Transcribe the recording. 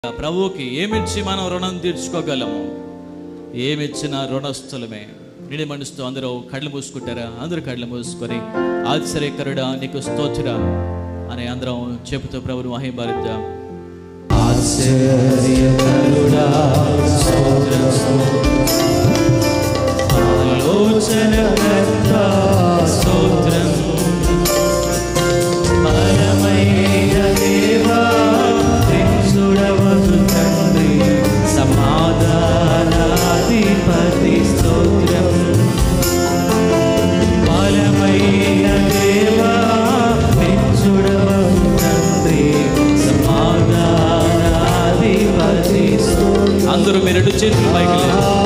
ప్రభువుకి ఏమిచ్చి మనం రుణం తీర్చుకోగలము? ఏమిచ్చినా రుణస్థులమే. నిండి మనసుతో అందరూ కళ్ళు మూసుకుంటారా? అందరూ కళ్ళు మూసుకొని ఆశ్చర్యకరుడా నీకు స్తోత్రుడా అని అందరం చెబుతూ ప్రభువును మహిమపరుద్దాం. ఆశ్చర్యకరుడా స్తోత్రం, ఆలోచనకర్త స్తోత్రం, బలమైన దేవా ప్రేమసుడవగు తండ్రి సమాధానాధిపతి స్తోత్రం, బలమైన దేవా ప్రేమసుడవగు తండ్రి సమాధానాధిపతి స్తోత్రం. అందరూ మీరు 2 చేతులు పైకి లేవండి.